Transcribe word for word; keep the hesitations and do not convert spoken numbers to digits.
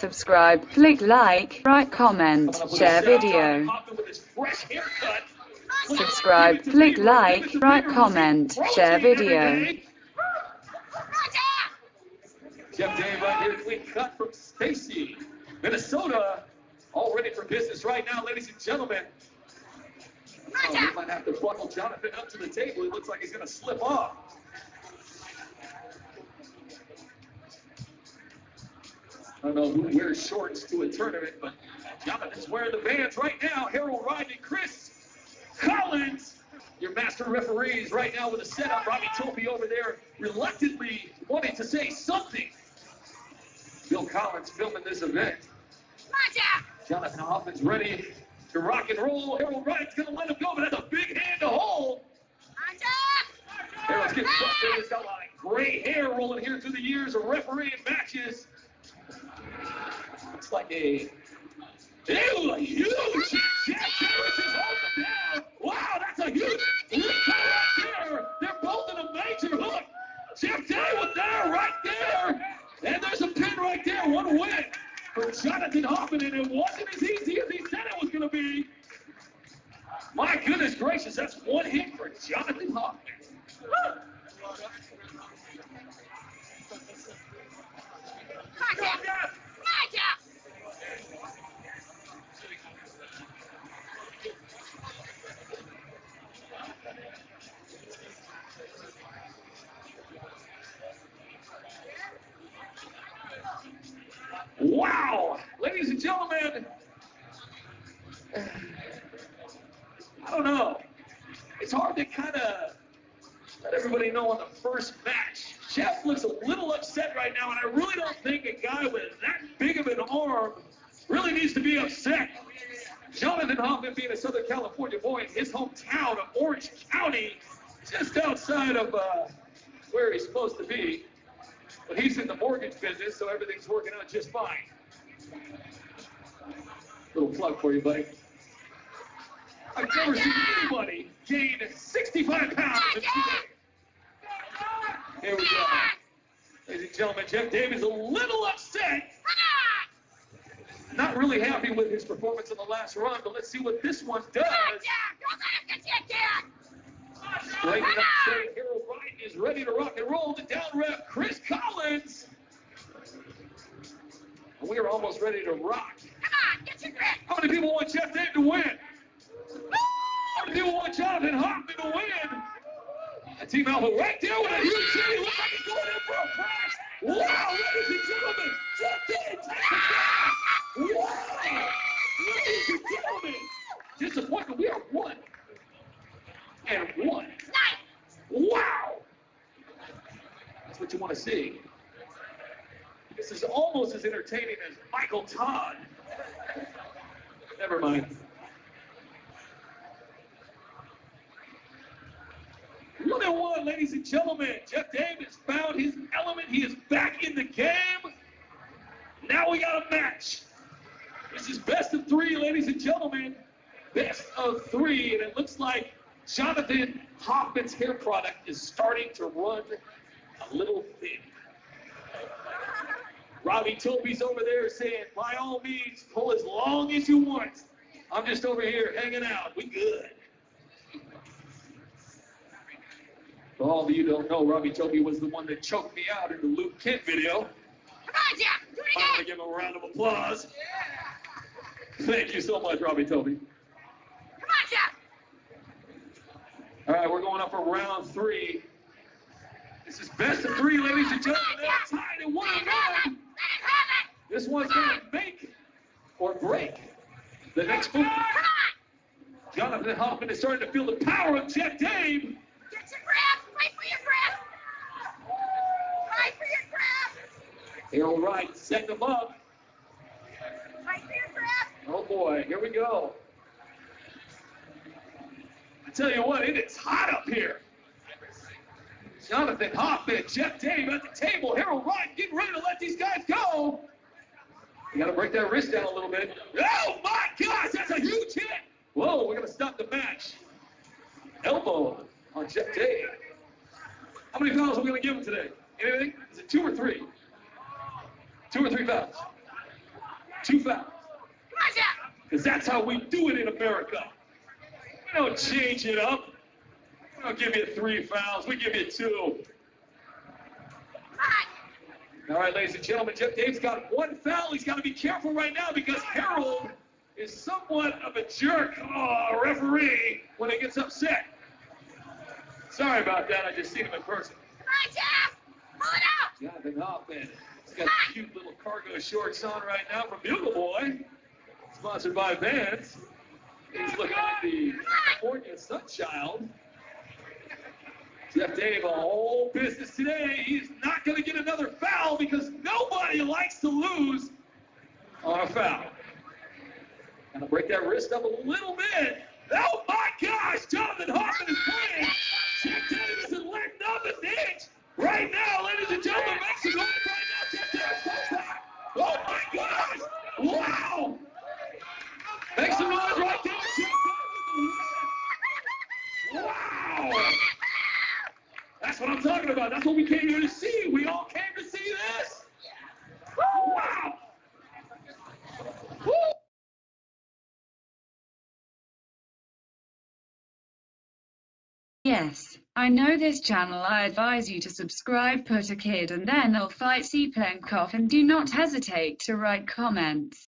Subscribe, click like, write comment, share video. Subscribe, click like, write comment, share video. Jeff Dave right here, clean cut from Stacy, Minnesota, all ready for business right now, ladies and gentlemen. Oh, we might have to buckle Jonathan up to the table. He looks like he's going to slip off. I don't know who wears shorts to a tournament, but Jonathan's wearing the Vans right now. Harold Ryan and Chris Collins, your master referees right now with a setup. Robbie Topey over there reluctantly wanting to say something. Bill Collins filming this event. Jonathan Hoffman's ready to rock and roll. Harold Ryan's going to let him go, but that's a big hand to hold. Harold's getting frustrated. He's got a lot of gray hair rolling here through the years of refereeing matches. It's like a, ew, a huge Jack Harris is holding down. Wow, that's a huge leap right there. They're both in a major hook. Jeff Day was there, right there. And there's a pin right there. One win for Jonathan Hoffman, and it wasn't as easy as he said it was going to be. My goodness gracious, that's one hit for Jonathan Hoffman. Wow, ladies and gentlemen, I don't know. It's hard to kind of let everybody know on the first match. Jeff looks a little upset right now, and I really don't think a guy with that big of an arm really needs to be upset. Jonathan Hoffman being a Southern California boy in his hometown of Orange County, just outside of uh, where he's supposed to be. But he's in the mortgage business, so everything's working out just fine. Little plug for you, buddy. I've never seen anybody gain sixty-five pounds in two days. Here we go. Ladies and gentlemen, Jeff Davis a little upset. Not really happy with his performance in the last run, but let's see what this one does. Straighten up straight. Harold Ryan is ready to rock and roll. The down rep, Chris Collins. And we are almost ready to rock. Come on, get your grip. How many people want Jeff Dave to win? How many people want Jonathan Hoffman to win? And Team Alpha right there with a huge city. Looks like he's going in for a crash. Wow, ladies and gentlemen, Jeff Dave takes the crash. Wow, ladies and gentlemen, disappointment. We are one and one. Wow! That's what you want to see. This is almost as entertaining as Michael Todd. Never mind. One and one, ladies and gentlemen. Jeff Dave has found his element. He is back in the game. Now we got a match. This is best of three, ladies and gentlemen. Best of three, and it looks like Jonathan Hoffman's hair product is starting to run a little thin. Robbie Topey's over there saying, by all means, pull as long as you want. I'm just over here hanging out. We good. For all of you who don't know, Robbie Topey was the one that choked me out in the Luke Kent video. Come on, Jeff. Do it again. I'm going to give him a round of applause. Yeah. Thank you so much, Robbie Topey. Come on, Jeff. All right, we're going up for round three. This is best of three, ladies and gentlemen. They're tied at one and one. This one's going to make or break the next move. Jonathan Hoffman is starting to feel the power of Jeff Dave. Get your grab. Fight for your grab. Fight for your grab. Harold Wright setting them up. Fight for your grab. Oh boy, here we go. I tell you what, it is hot up here. Jonathan Hoffman, Jeff Dave at the table. Harold Wright getting ready to let these guys go. You got to break that wrist down a little bit. Oh my gosh, that's a huge hit. Whoa, we're going to stop the match. Elbow on Jeff Dave. How many fouls are we going to give him today? Anything? Is it two or three? Two or three fouls? Two fouls. Come on, Jeff. Because that's how we do it in America. We don't change it up. We don't give you three fouls. We give you two. Come on. All right, ladies and gentlemen, Jeff Dave's got one foul. He's got to be careful right now because Harold is somewhat of a jerk oh, referee when he gets upset. Sorry about that. I just seen him in person. Come on, Jeff. Pull it out. Jonathan Hoffman. He's got cute little cargo shorts on right now from Bugle Boy. Sponsored by Vans. He's looking at the California Sunchild. Jeff Dave, a whole business today. He's not going to get another foul because nobody likes to lose on a foul. Gonna break that wrist up a little bit. Oh my gosh, Jonathan Hoffman is playing. Jeff Dave isn't letting up an inch. Right now, ladies and gentlemen, make some noise right now. Jeff Dave is back. Oh my gosh! Wow! Make some noise right there. Jeff Dave with the win. Wow! That's what I'm talking about. That's what we came here to see. We all came to see this. Wow! Woo! Yes, I know this channel. I advise you to subscribe, put a kid, and then I'll fight Seaplenkoff, and do not hesitate to write comments.